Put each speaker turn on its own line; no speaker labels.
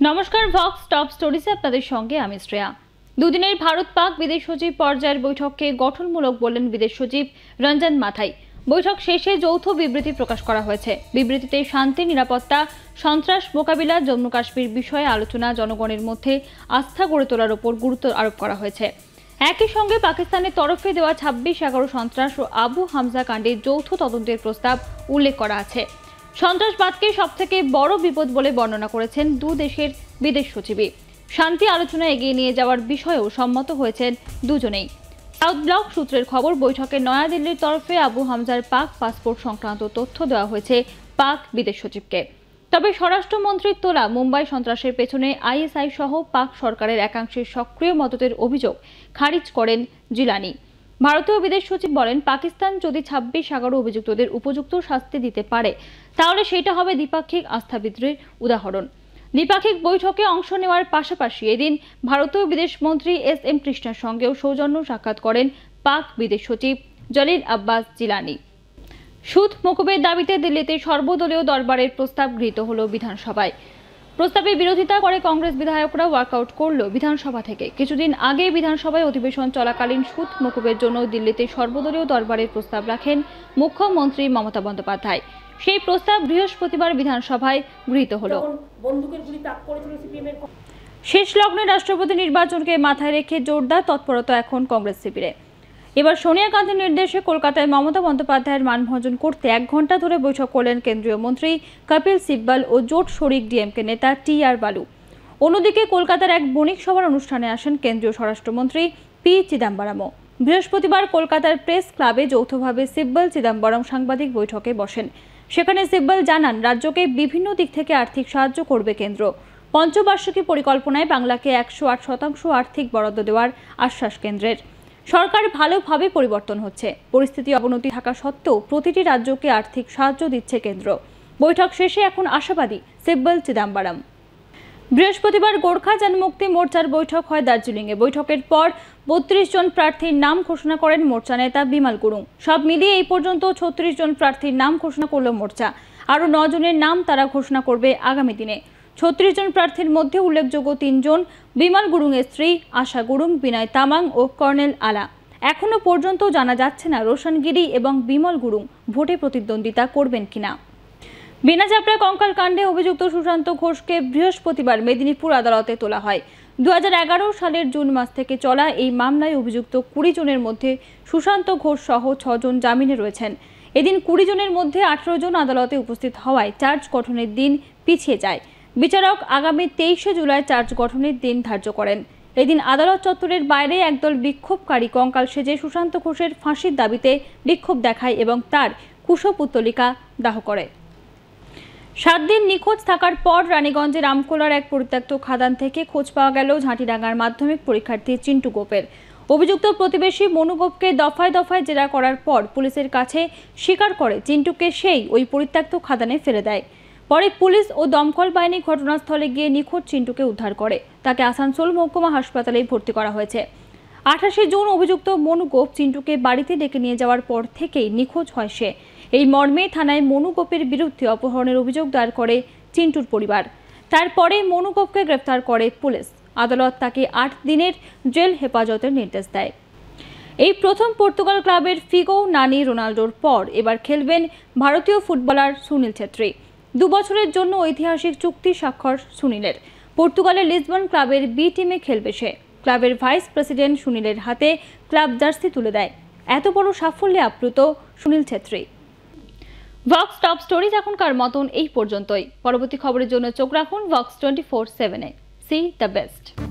নমস্কার, Volks top স্টোরিজে আপনাদের সঙ্গে আমি শ্রেয়া। দুদিনের ভারত পাক বিদেশ সচিব পর্যায়ের বৈঠককে গঠনমূলক বললেন বিদেশ সচিব রঞ্জন মাথাই। বৈঠক শেষে যৌথ বিবৃতি প্রকাশ করা হয়েছে। বিবৃতিতে শান্তি, নিরাপত্তা, সন্ত্রাস মোকাবিলা, জম্মু কাশ্মীর বিষয়ে আলোচনা, জনগণের মধ্যে আস্থা গড়ে তোলার উপর গুরুত্ব আরোপ করা হয়েছে। একই সঙ্গে পাকিস্তানের তরফে দেওয়া 26/11 সন্ত্রাস ও আবু হামজা কাণ্ডের যৌথ তদন্তের প্রস্তাব উল্লেখ করা আছে। সন্ত্রাসবাদকে সবথেকে বড় বিপদ বলে বর্ণনা করেছেন দু দেশের বিদেশ সচিবই। শান্তি আলোচনা এগিয়ে নিয়ে যাওয়ার বিষয়েও সম্মত হয়েছেন দুজনেই। সাউথ ব্লক সূত্রের খবর, বৈঠকে নয়াদিল্লির তরফে আবু হামজার পাক পাসপোর্ট সংক্রান্ত তথ্য দেওয়া হয়েছে পাক বিদেশ সচিবকে। তবে স্বরাষ্ট্রমন্ত্রীর তোলা মুম্বাই সন্ত্রাসের পেছনে আইএসআই সহ পাক সরকারের একাংশের সক্রিয় মদতের অভিযোগ খারিজ করেন জিলানি। ভারতীয় বিদেশ সচিব বলেন, পাকিস্তান যদি 26/11 অভিযুক্তদের উপযুক্ত শাস্তি দিতে পারে তাহলে সেটা হবে দ্বিপাক্ষিক আস্থাবিদ্রির উদাহরণ। দ্বিপাক্ষিক বৈঠকে অংশ নেওয়ার পাশাপাশি এদিন ভারতীয় বিদেশমন্ত্রী এস.এম. কৃষ্ণার সঙ্গেও সৌজন্য সাক্ষাৎ করেন পাক বিদেশ সচিব জলিল আব্বাস জিলানি। সুদ মকুবের দাবিতে দিল্লিতে সর্বদলীয় দরবারের প্রস্তাব গৃহীত হল বিধানসভায়। প্রস্তাবে বিরোধিতা করে কংগ্রেস বিধায়করা ওয়াকআউট করল বিধানসভা থেকে। কিছুদিন আগে বিধানসভায় অধিবেশন চলাকালীন সুদ মকুবের জন্য দিল্লিতে সর্বদলীয় দরবারের প্রস্তাব রাখেন মুখ্যমন্ত্রী মমতা বন্দ্যোপাধ্যায়। সেই প্রস্তাব বৃহস্পতিবার বিধানসভায় গৃহীত হল। শেষ লগ্নে রাষ্ট্রপতি নির্বাচনকে মাথায় রেখে জোরদার তৎপরতা এখন কংগ্রেস শিবিরে। এবার সোনিয়া গান্ধীর নির্দেশে কলকাতায় মমতা বন্দ্যোপাধ্যায়ের মানভঞ্জন করতে 1 ঘন্টা ধরে বৈঠক করলেন কেন্দ্রীয় মন্ত্রী কপিল সিব্বল ও জোট শরিক ডিএমকে নেতা টি.আর. বালু। অন্যদিকে কলকাতার এক বণিক সভার অনুষ্ঠানে আসেন কেন্দ্রীয় স্বরাষ্ট্রমন্ত্রী পি. চিদাম্বরমও। বৃহস্পতিবার কলকাতার প্রেস ক্লাবে যৌথভাবে সিব্বল চিদাম্বরম সাংবাদিক বৈঠকে বসেন। সেখানে সিব্বল জানান, রাজ্যকে বিভিন্ন দিক থেকে আর্থিক সাহায্য করবে কেন্দ্র। পঞ্চবার্ষিকী পরিকল্পনায় বাংলাকে 108% আর্থিক বরাদ্দ দেওয়ার আশ্বাস কেন্দ্রের। সরকার ভালোভাবে পরিবর্তন হচ্ছে। পরিস্থিতি অবনতি থাকা সত্ত্বেও প্রতিটি রাজ্যকে আর্থিক সাহায্য দিচ্ছে কেন্দ্র। বৈঠক শেষে এখন আশাবাদী সিব্বল চিদাম্বরম। বৃহস্পতিবার গোর্খা জনমুক্তি মোর্চার বৈঠক হয় দার্জিলিংয়ে। বৈঠকের পর 32 জন প্রার্থীর নাম ঘোষণা করেন মোর্চা নেতা বিমল গুরুং। সব মিলিয়ে এই পর্যন্ত 36 জন প্রার্থীর নাম ঘোষণা করল মোর্চা। আরও 9 জনের নাম তারা ঘোষণা করবে আগামী দিনে। 36 জন প্রার্থীর মধ্যে উল্লেখযোগ্য 3 জন, বিমল গুরুংয়ের স্ত্রী আশা গুরুং, বিনয় তামাং ও কর্নেল আলা। এখনো পর্যন্ত জানা যাচ্ছে না রোশন গিরি এবং বিমল গুরুং ভোটে প্রতিদ্বন্দ্বিতা করবেন কিনা। বিনা চাপড়া কঙ্কাল কাণ্ডে অভিযুক্ত সুশান্ত ঘোষকে বৃহস্পতিবার মেদিনীপুর আদালতে তোলা হয়। 2011 সালের জুন মাস থেকে চলা এই মামলায় অভিযুক্ত 20 জনের মধ্যে সুশান্ত ঘোষ সহ 6 জন জামিনে রয়েছেন। এদিন 20 জনের মধ্যে 18 জন আদালতে উপস্থিত হওয়ায় চার্জ গঠনের দিন পিছিয়ে যায়। বিচারক আগামী 23 জুলাই চার্জ গঠনের দিন ধার্য করেন। এদিন আদালত চত্বরের বাইরে একদল বিক্ষোভকারী কঙ্কাল সেজে সুশান্ত ঘোষের ফাঁসির দাবিতে বিক্ষোভ দেখায় এবং তার কুশপুত্তলিকা দাহ করে। 7 দিন নিখোঁজ থাকার পর রানীগঞ্জের আমকোলার এক পরিত্যক্ত খাদান থেকে খোঁজ পাওয়া গেল ঝাঁটিডাঙ্গার মাধ্যমিক পরীক্ষার্থী চিন্টু গোপের। অভিযুক্ত প্রতিবেশী মনু গোপকে দফায় দফায় জেরা করার পর পুলিশের কাছে স্বীকার করে চিন্টুকে সেই ওই পরিত্যক্ত খাদানে ফেলে দেয়। পরে পুলিশ ও দমকল বাহিনী ঘটনাস্থলে গিয়ে নিখোঁজ চিন্টুকে উদ্ধার করে। তাকে আসানসোল মহকুমা হাসপাতালে ভর্তি করা হয়েছে। 28 জুন অভিযুক্ত মনু গোপ চিন্টুকে বাড়িতে ডেকে নিয়ে যাওয়ার পর থেকেই নিখোঁজ হয় সে। এই মর্মে থানায় মনু গোপের বিরুদ্ধে অপহরণের অভিযোগ দায়ের করে চিন্টুর পরিবার। তারপরে মনু গোপকে গ্রেফতার করে পুলিশ। আদালত তাকে 8 দিনের জেল হেফাজতের নির্দেশ দেয়। এই প্রথম পর্তুগাল ক্লাবের ফিগো নানি রোনাল্ডোর পর এবার খেলবেন ভারতীয় ফুটবলার সুনীল ছেত্রী। 2 বছরের জন্য ঐতিহাসিক চুক্তি স্বাক্ষর সুনীলের। পর্তুগালের লিসবন ক্লাবের বি টিমে খেলবে সে। ক্লাবের ভাইস প্রেসিডেন্ট সুনীলের হাতে ক্লাব জার্সি তুলে দেয়। এত বড় সাফল্যে আপ্লুত Sunil Chhetri. Vox top stories এখনকার মতন এই পর্যন্তই। পরবর্তী খবরের জন্য চোখ রাখুন ভক্স 24/7-এ। See the best.